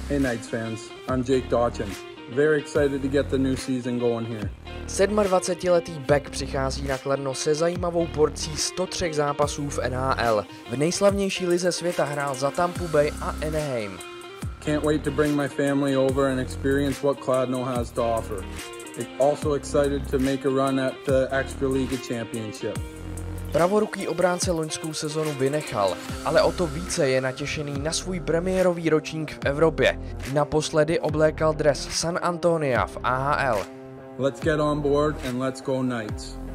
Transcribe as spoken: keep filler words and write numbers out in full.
Hey Knights fans, I'm Jake Dawson. Very excited to get the new season going here. sedmadvacetiletý back přichází na Kladno se zajímavou porcí sto tři zápasů v N H L. V nejslavnější lize světa hrál za Tampa Bay a Anaheim. Can't wait to bring my family over and experience what Kladno has to offer. Also excited to make a run at the Extraliga Championship. Pravoruký obránce loňskou sezonu vynechal, ale o to více je natěšený na svůj premiérový ročník v Evropě. Naposledy oblékal dres San Antonia v A H L. Let's get on board and let's go Knights.